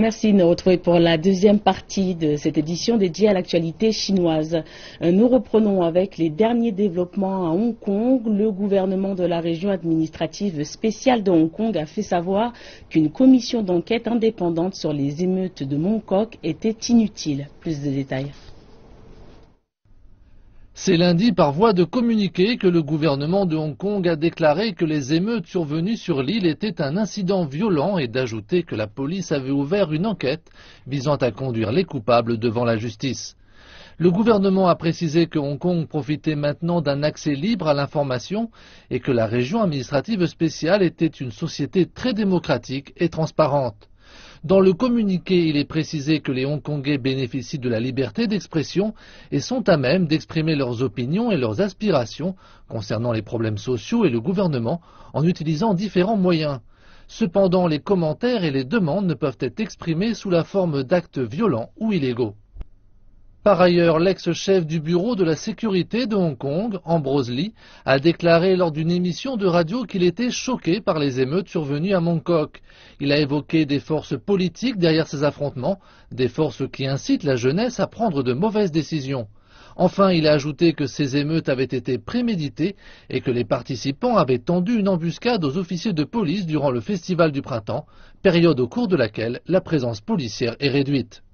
Merci de nous retrouver pour la deuxième partie de cette édition dédiée à l'actualité chinoise. Nous reprenons avec les derniers développements à Hong Kong. Le gouvernement de la région administrative spéciale de Hong Kong a fait savoir qu'une commission d'enquête indépendante sur les émeutes de Mong Kok était inutile. Plus de détails. C'est lundi par voie de communiqué que le gouvernement de Hong Kong a déclaré que les émeutes survenues sur l'île étaient un incident violent et d'ajouter que la police avait ouvert une enquête visant à conduire les coupables devant la justice. Le gouvernement a précisé que Hong Kong profitait maintenant d'un accès libre à l'information et que la région administrative spéciale était une société très démocratique et transparente. Dans le communiqué, il est précisé que les Hongkongais bénéficient de la liberté d'expression et sont à même d'exprimer leurs opinions et leurs aspirations concernant les problèmes sociaux et le gouvernement en utilisant différents moyens. Cependant, les commentaires et les demandes ne peuvent être exprimés sous la forme d'actes violents ou illégaux. Par ailleurs, l'ex-chef du bureau de la sécurité de Hong Kong, Ambrose Lee, a déclaré lors d'une émission de radio qu'il était choqué par les émeutes survenues à Mong Kok. Il a évoqué des forces politiques derrière ces affrontements, des forces qui incitent la jeunesse à prendre de mauvaises décisions. Enfin, il a ajouté que ces émeutes avaient été préméditées et que les participants avaient tendu une embuscade aux officiers de police durant le festival du printemps, période au cours de laquelle la présence policière est réduite.